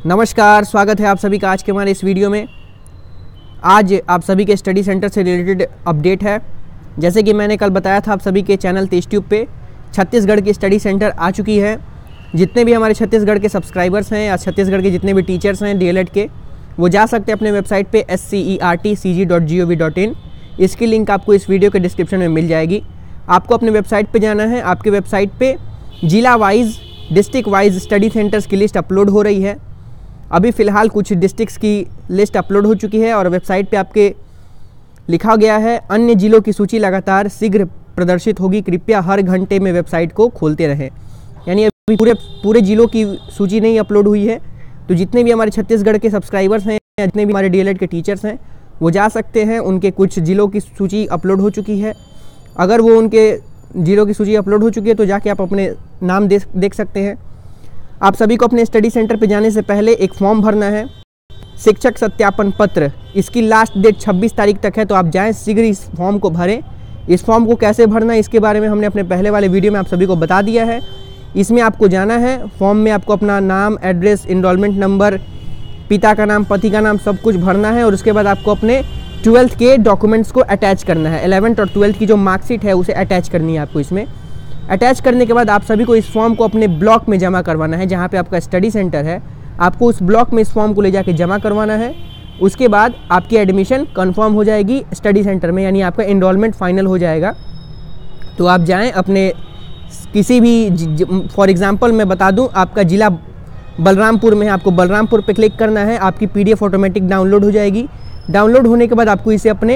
नमस्कार, स्वागत है आप सभी का आज के हमारे इस वीडियो में। आज आप सभी के स्टडी सेंटर से रिलेटेड अपडेट है। जैसे कि मैंने कल बताया था आप सभी के चैनल तेज ट्यूब पे छत्तीसगढ़ की स्टडी सेंटर आ चुकी है। जितने भी हमारे छत्तीसगढ़ के सब्सक्राइबर्स हैं या छत्तीसगढ़ के जितने भी टीचर्स हैं DLED के, वो जा सकते हैं अपने वेबसाइट पे SCERTCG.gov.in। इसकी लिंक आपको इस वीडियो के डिस्क्रिप्शन में मिल जाएगी। आपको अपने वेबसाइट पे जाना है। आपके वेबसाइट पे जिला wise, district wise study centres की लिस्ट अपलोड हो रही है। अभी फ़िलहाल कुछ डिस्ट्रिक्ट्स की लिस्ट अपलोड हो चुकी है और वेबसाइट पे आपके लिखा गया है अन्य जिलों की सूची लगातार शीघ्र प्रदर्शित होगी, कृपया हर घंटे में वेबसाइट को खोलते रहें। यानी अभी पूरे जिलों की सूची नहीं अपलोड हुई है। तो जितने भी हमारे छत्तीसगढ़ के सब्सक्राइबर्स हैं या जितने भी हमारे DLED के टीचर्स हैं वो जा सकते हैं। उनके कुछ जिलों की सूची अपलोड हो चुकी है। अगर वो उनके जिलों की सूची अपलोड हो चुकी है तो जाके आप अपने नाम देख सकते हैं। आप सभी को अपने स्टडी सेंटर पे जाने से पहले एक फॉर्म भरना है, शिक्षक सत्यापन पत्र। इसकी लास्ट डेट 26 तारीख तक है, तो आप जाएं शीघ्र इस फॉर्म को भरें। इस फॉर्म को कैसे भरना है इसके बारे में हमने अपने पहले वाले वीडियो में आप सभी को बता दिया है। इसमें आपको जाना है, फॉर्म में आपको अपना नाम, एड्रेस, इनरोलमेंट नंबर, पिता का नाम, पति का नाम सब कुछ भरना है और उसके बाद आपको अपने 12th के डॉक्यूमेंट्स को अटैच करना है। 11th और 12th की जो मार्कशीट है उसे अटैच करनी है आपको। इसमें अटैच करने के बाद आप सभी को इस फॉर्म को अपने ब्लॉक में जमा करवाना है, जहाँ पे आपका स्टडी सेंटर है। आपको उस ब्लॉक में इस फॉर्म को ले जाके जमा करवाना है। उसके बाद आपकी एडमिशन कंफर्म हो जाएगी स्टडी सेंटर में, यानी आपका एनरोलमेंट फाइनल हो जाएगा। तो आप जाएं अपने किसी भी, फॉर एग्जांपल मैं बता दूं, आपका ज़िला बलरामपुर में है, आपको बलरामपुर पे क्लिक करना है। आपकी PDF ऑटोमेटिक डाउनलोड हो जाएगी। डाउनलोड होने के बाद आपको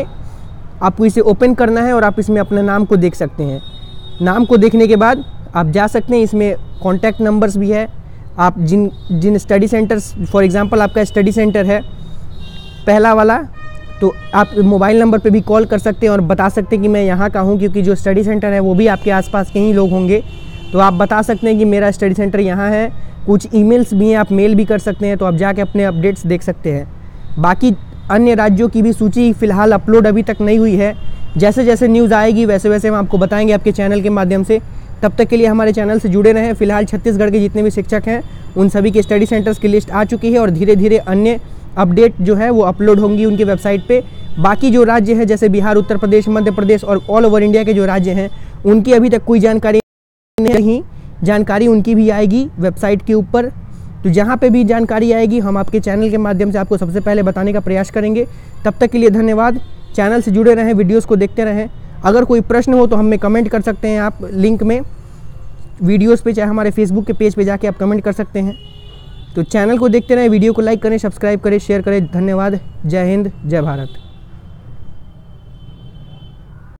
इसे ओपन करना है और आप इसमें अपने नाम को देख सकते हैं। नाम को देखने के बाद आप जा सकते हैं। इसमें कॉन्टैक्ट नंबर्स भी है। आप जिन स्टडी सेंटर्स, फॉर एग्जांपल आपका स्टडी सेंटर है पहला वाला, तो आप मोबाइल नंबर पे भी कॉल कर सकते हैं और बता सकते हैं कि मैं यहाँ का हूँ, क्योंकि जो स्टडी सेंटर है वो भी आपके आसपास के ही लोग होंगे। तो आप बता सकते हैं कि मेरा स्टडी सेंटर यहाँ है। कुछ ईमेल्स भी हैं, आप मेल भी कर सकते हैं, तो आप जाके अपने अपडेट्स देख सकते हैं। बाकी अन्य राज्यों की भी सूची फ़िलहाल अपलोड अभी तक नहीं हुई है। जैसे जैसे न्यूज़ आएगी वैसे वैसे हम आपको बताएंगे आपके चैनल के माध्यम से। तब तक के लिए हमारे चैनल से जुड़े रहें। फिलहाल छत्तीसगढ़ के जितने भी शिक्षक हैं उन सभी के स्टडी सेंटर्स की लिस्ट आ चुकी है और धीरे धीरे अन्य अपडेट जो है वो अपलोड होंगी उनकी वेबसाइट पे। बाकी जो राज्य है जैसे बिहार, उत्तर प्रदेश, मध्य प्रदेश और ऑल ओवर इंडिया के जो राज्य हैं उनकी अभी तक कोई जानकारी नहीं। जानकारी उनकी भी आएगी वेबसाइट के ऊपर। तो जहाँ पे भी जानकारी आएगी हम आपके चैनल के माध्यम से आपको सबसे पहले बताने का प्रयास करेंगे। तब तक के लिए धन्यवाद। चैनल से जुड़े रहें, वीडियोस को देखते रहें। अगर कोई प्रश्न हो तो हमें कमेंट कर सकते हैं आप लिंक में, वीडियोस पे, चाहे हमारे फेसबुक के पेज पे जाके आप कमेंट कर सकते हैं। तो चैनल को देखते रहें, वीडियो को लाइक करें, सब्सक्राइब करें, शेयर करें। धन्यवाद। जय हिंद, जय भारत।